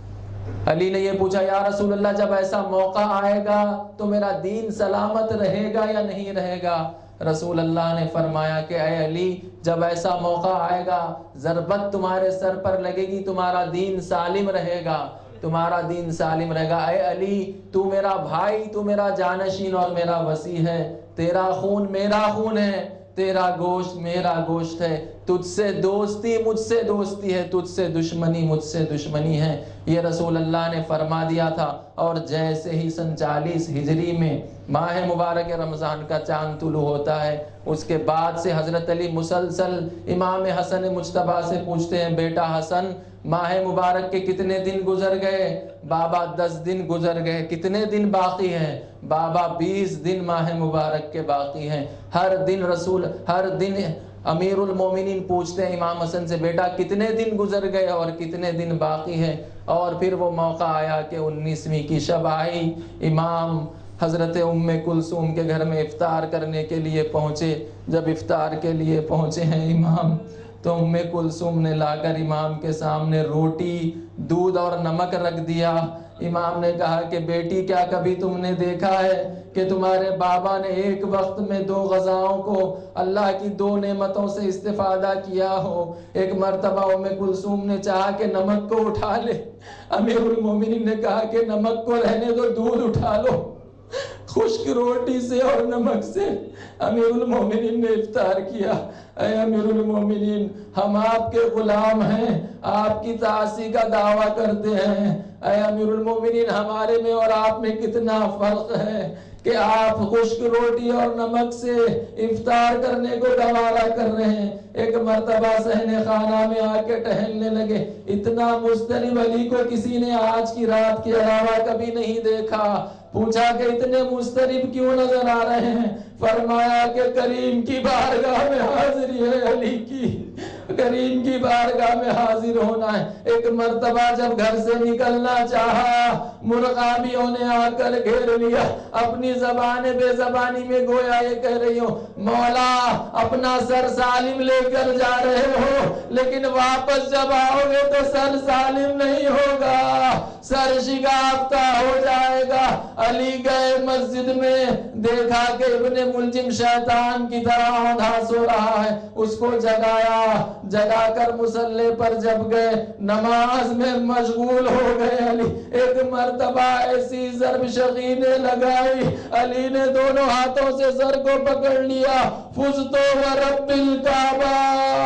علی نے یہ پوچھا یا رسول اللہ جب ایسا موقع آئے گا تو میرا دین سلامت رہے گا یا نہیں رہے گا۔ رسول اللہ نے فرمایا کہ اے علی، جب ایسا موقع آئے گا، ضربت تمہارے سر پر لگے گی، تمہارا دین سالم رہے گا، تمہارا دین سالم رہے گا۔ اے علی، تو میرا بھائی، تو میرا جانشین اور میرا وصی ہے، تیرا خون میرا خون ہے، تیرا گوشت میرا گوشت ہے، تجھ سے دوستی مجھ سے دوستی ہے، تجھ سے دشمنی مجھ سے دشمنی ہے، یہ رسول اللہ نے فرما دیا تھا۔ اور جیسے ہی سن چالیس ہجری میں ماہ مبارک رمضان کا چاند طلوع ہوتا ہے، اس کے بعد سے حضرت علی مسلسل امام حسن مجتبیٰ سے پوچھتے ہیں، بیٹا حسن، ماہ مبارک کے کتنے دن گزر گئے؟ بابا دس دن گزر گئے، کتنے دن باقی ہیں؟ بابا بیس دن ماہ مبارک کے باقی ہیں۔ ہر دن رسول ہر دن امیر المومنین پوچھتے ہیں امام حسن سے، بیٹا کتنے دن گزر گئے اور کتنے دن باقی ہیں؟ اور پھر وہ موقع آیا کہ انیسویں کی شب آئی، امام حضرت ام کلثوم کے گھر میں افطار کرنے کے لیے پہنچے۔ جب افطار کے لیے پہنچے ہیں امام، تو ام کلثوم نے لا کر امام کے سامنے روٹی، دودھ اور نمک رکھ دیا۔ امام نے کہا کہ بیٹی، کیا کبھی تم نے دیکھا ہے کہ تمہارے بابا نے ایک وقت میں دو غذاؤں کو، اللہ کی دو نعمتوں سے استفادہ کیا ہو؟ ایک مرتبہ ام کلثوم نے چاہا کہ نمک کو اٹھا لے، امیر المومنین نے کہا کہ نمک کو رہنے دو، دودھ اٹھا لو۔ خشک روٹی سے اور نمک سے امیر المومنین نے افطار کیا۔ اے امیر المومنین، ہم آپ کے غلام ہیں، آپ کی تعصی کا دعویٰ کرتے ہیں۔ اے امیر المومنین، ہمارے میں اور آپ میں کتنا فرق ہے کہ آپ خشک روٹی اور نمک سے افطار کرنے کو گوارا کر رہے ہیں۔ ایک مرتبہ صحن خانہ میں آ کے ٹہلنے لگے، اتنا مضطرب علی کو کسی نے آج کی رات کے علاوہ کبھی نہیں دیکھا۔ پوچھا کہ اتنے مضطرب کیوں نظر آ رہے ہیں؟ فرمایا کہ کریم کی بارگاہ میں حاضری ہے علی کی، کریم کی بارگاہ میں حاضر ہونا ہے۔ ایک مرتبہ جب گھر سے نکلنا چاہا، مرغابیوں نے آ کر گھیر لیا، اپنی زبان بے زبانی میں گویا یہ کہہ رہی ہوں، مولا اپنا سر سالم لے کر جا رہے ہو، لیکن واپس جب آؤ گے تو سر سالم نہیں ہوگا، سر شگافتہ ہو جائے گا۔ علی گئے مسجد میں، دیکھا کہ ابن ملجم شیطان کی طرح آندھا سو رہا ہے، اس کو جگایا، جگا کر مصلی پر جب گئے، نماز میں مشغول ہو گئے علی۔ ایک مرتبہ ایسی ضرب شقینے لگائی، علی نے دونوں ہاتھوں سے سر کو پکڑ لیا، فزتو ورب الکعبہ،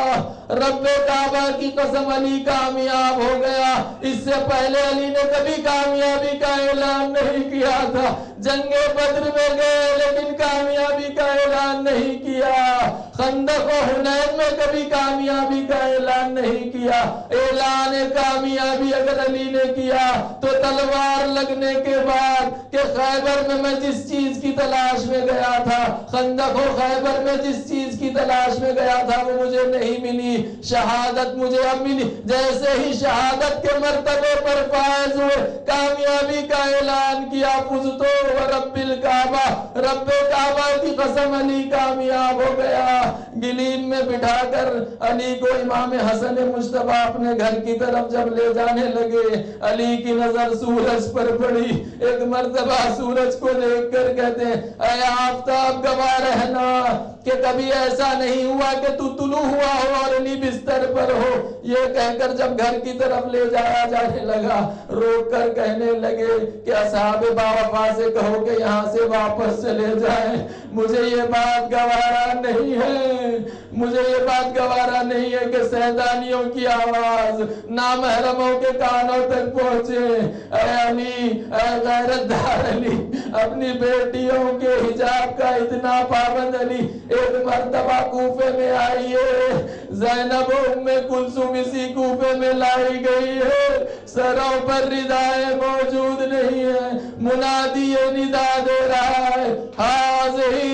رب کعبہ کی قسم علی کامیاب ہو گیا۔ اس سے پہلے علی نے کبھی کامیابی کا اعلان نہیں کیا تھا، جنگ بدر میں گئے لیکن کامیابی کا اعلان نہیں کیا، خندق و حنین میں کبھی کامیابی کا اعلان نہیں کیا۔ اعلان کامیابی اگر علی نے کیا تو تلوار لگنے کے بعد کہ خیبر میں میں جس چیز کی تلاش میں گیا تھا، خندق و خیبر میں جس چیز کی تلاش میں گیا تھا وہ مجھے نہیں ملی، شہادت مجھے اب ملی۔ جیسے ہی شہادت کے مرتبے پر فائز ہوئے، کامیابی کا اعلان کیا، فزتو ورب الکعبہ، رب کعبہ کی قسم علی کامیاب ہو گیا۔ گلین میں بٹھا کر علی کو امام حسن مجتبی اپنے گھر کی طرف جب لے جانے لگے، علی کی نظر سورج پر پڑی۔ ایک مرتبہ سورج کو دیکھ کر کہتے ہیں اے آفتاب گواہ رہنا کہ کبھی ایسا نہیں ہوا کہ تو طلوع ہوا ہو اور علی بستر پر ہو۔ یہ کہہ کر جب گھر کی طرف لے جایا جانے لگا، روک کر کہنے لگے کہ اصحاب باوفا سے کہو کہ یہاں سے واپس چلے جائیں، مجھے یہ بات گوارا نہیں ہے، مجھے یہ بات گوارا نہیں ہے کہ سیدانیوں کی آواز نامحرموں کے کانوں تک پہنچے۔ اے علی، اے غیرت دار علی، اپنی بیٹیوں کے حجاب کا اتنا پابند علی، ایک مرتبہ کوفے میں آئی ہے، زینب ام کلثوم اسی کوفے میں لائی گئی ہے، سروں پر ردائیں موجود نہیں ہے، منادی یہ ندا دے رہا ہے ہاذہی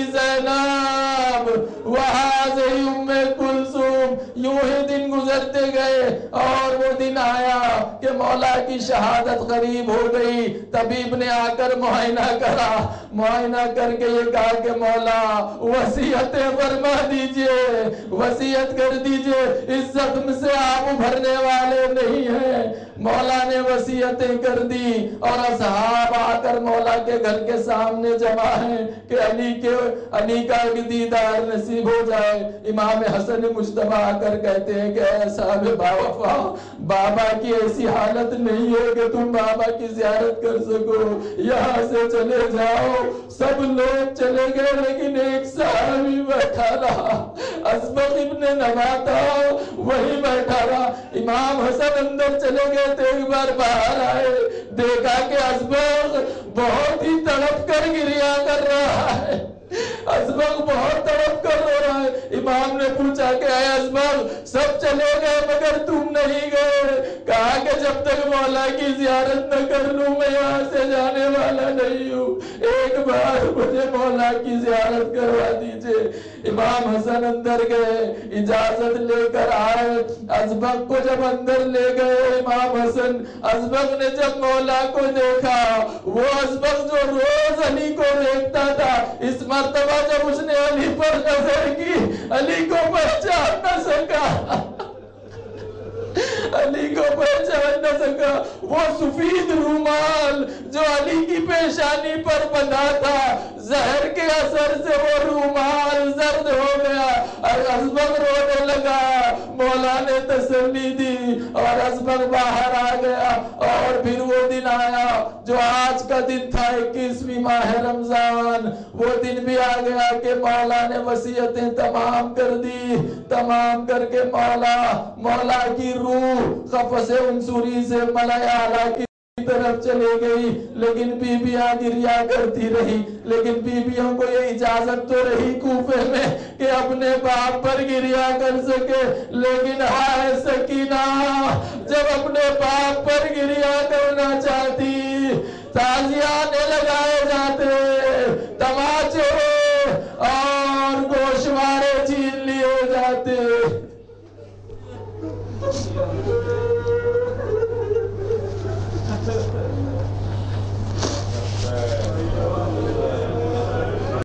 زینب وہاذہی ام کلثوم۔ یوں ہی دن گزرتے گئے اور وہ دن آیا کہ مولا کی شہادت قریب ہو گئی۔ طبیب نے آ کر معائنہ کرا، معائنہ کر کے یہ کہا کہ مولا وصیتیں فرما دیجئے، وصیت کر دیجئے، اس زخم سے آپ ابھرنے والے نہیں ہیں۔ مولا نے وصیتیں کر دی اور اصحاب آ کر مولا کے گھر کے سامنے جمع ہیں کہ علی کے علی کا دیدار نصیب ہو جائے۔ امام حسن مجتبی آ کر کہتے ہیں کہ اے صاحب باوفا، بابا کی ایسی حالت نہیں ہے کہ تم بابا کی زیارت کر سکو، یہاں سے چلے جاؤ۔ سب لوگ چلے گئے لیکن ایک صحابی بیٹھا رہا، اسبغ ابن نباتہ وہی بیٹھا رہا۔ امام حسن اندر چلے گئے تو ایک بار باہر آئے، دیکھا کہ اسبغ بہت ہی تڑپ کر گریہ کر رہا ہے، اسبغ بہت تڑپ کر رو رہا ہے۔ امام نے پوچھا کہ اے اسبغ سب چلے گئے مگر تم نہیں گئے؟ کہا کہ جب تک مولا کی زیارت نہ کر لوں میں یہاں سے جانے والا نہیں ہوں، ایک بار مجھے مولا کی زیارت کروا دیجئے۔ امام حسن اندر گئے، اجازت لے کر آئے، اسبغ کو جب اندر لے گئے امام حسن، اسبغ نے جب مولا کو دیکھا، وہ اسبغ جو روز علی کو دیکھتا تھا، اس مرتبہ جب اس نے علی پر نظر کی علی کو پہچان نہ سکا، علی کو پہچان نہ سکا۔ وہ سفید رومال جو علی کی پیشانی پر بندھا تھا، زہر کے اثر سے وہ رومال زرد ہو گیا اور اسبغ رونے لگا۔ مولا نے تسلی دی اور اسبغ باہر آ گیا۔ اور پھر وہ دن آیا جو آج کا دن تھا، اکیسویں ماہ رمضان، وہ دن بھی آ گیا کہ مولا نے وصیتیں تمام کر دی، تمام کر کے مولا مولا کی روح قفص عنصری سے ملائے اعلیٰ کی طرف چلے گئی، لیکن بیویاں گریہ کرتی رہی۔ لیکن بیویوں کو یہ اجازت تو رہی کوفے میں کہ اپنے باپ پر گریہ کر سکے، لیکن ہائے سکینہ جب اپنے باپ پر گریہ کرنا چاہتی، تعزیانے لگائے جاتے،